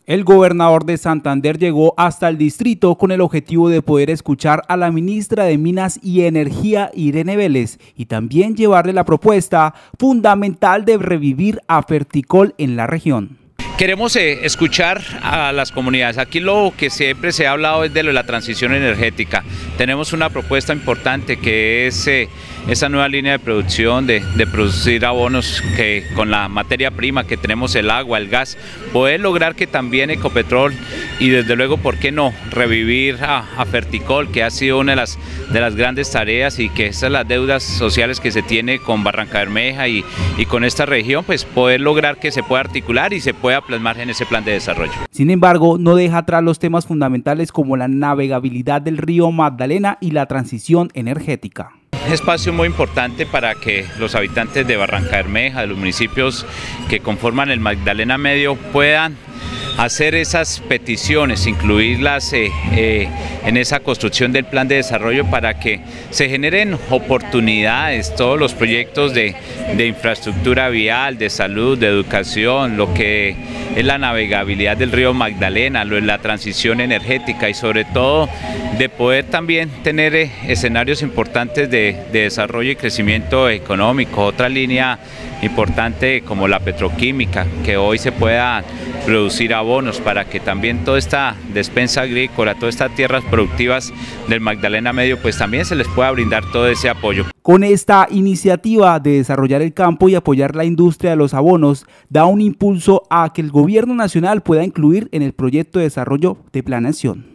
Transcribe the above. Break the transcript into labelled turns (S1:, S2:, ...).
S1: El gobernador de Santander llegó hasta el distrito con el objetivo de poder escuchar a la ministra de Minas y Energía, Irene Vélez, y también llevarle la propuesta fundamental de revivir a Ferticol en la región.
S2: Queremos escuchar a las comunidades. Aquí lo que siempre se ha hablado es de la transición energética. Tenemos una propuesta importante que es esa nueva línea de producción de producir abonos que con la materia prima que tenemos, el agua, el gas, poder lograr que también Ecopetrol y desde luego, ¿por qué no?, revivir a Ferticol, que ha sido una de las grandes tareas, y que esas son las deudas sociales que se tiene con Barrancabermeja y con esta región, pues poder lograr que se pueda articular y se pueda plasmar en ese plan de desarrollo.
S1: Sin embargo, no deja atrás los temas fundamentales como la navegabilidad del río Magdalena y la transición energética.
S2: Un espacio muy importante para que los habitantes de Barrancabermeja, de los municipios que conforman el Magdalena Medio, puedan hacer esas peticiones, incluirlas en esa construcción del plan de desarrollo para que se generen oportunidades, todos los proyectos de infraestructura vial, de salud, de educación, lo que es la navegabilidad del río Magdalena, lo es la transición energética y sobre todo de poder también tener escenarios importantes de desarrollo y crecimiento económico. Otra línea importante como la petroquímica, que hoy se pueda producir abonos para que también toda esta despensa agrícola, todas estas tierras productivas del Magdalena Medio, pues también se les pueda brindar todo ese apoyo.
S1: Con esta iniciativa de desarrollar el campo y apoyar la industria de los abonos, da un impulso a que el gobierno nacional pueda incluir en el proyecto de desarrollo de planeación.